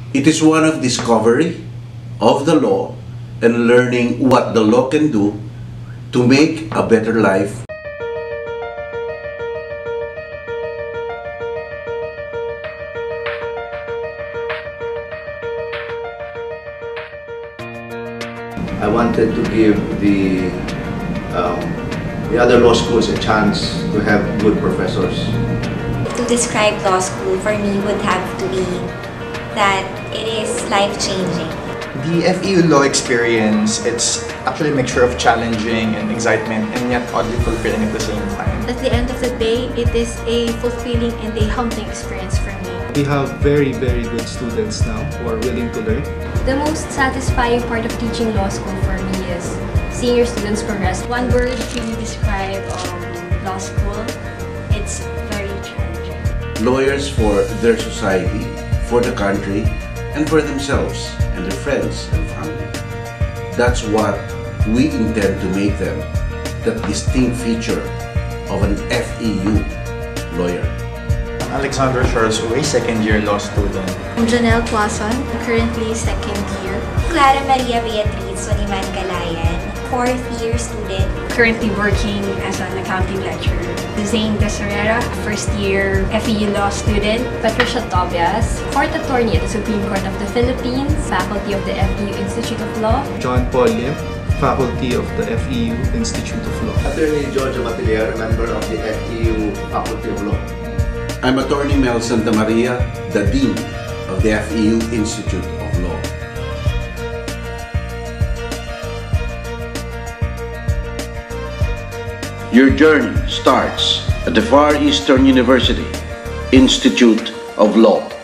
It is one of discovery of the law and learning what the law can do to make a better life. I wanted to give the other law schools a chance to have good professors. To describe law school for me would have to be that it is life-changing. The FEU law experience, it's actually a mixture of challenging and excitement and yet oddly fulfilling at the same time. At the end of the day, it is a fulfilling and a humbling experience for me. We have very good students now who are willing to learn. The most satisfying part of teaching law school for me is seeing your students progress. One word to describe law school, it's very challenging. Lawyers for their society, for the country, and for themselves and their friends and family. That's what we intend to make them, that distinct feature of an FEU lawyer. Alexander Charles, a second-year law student. I'm Janelle Quason, currently second year. Clara Maria Beatriz Soliman Galayan, 4th year student. Currently working as an accounting lecturer. Zane Tesorera, first year FEU law student. Patricia Tobias, court attorney at the Supreme Court of the Philippines, faculty of the FEU Institute of Law. John Paul Lim, faculty of the FEU Institute of Law. Attorney George Batilier, member of the FEU Faculty of Law. I'm Attorney Mel Santa Maria, the Dean of the FEU Institute of Law. Your journey starts at the Far Eastern University Institute of Law.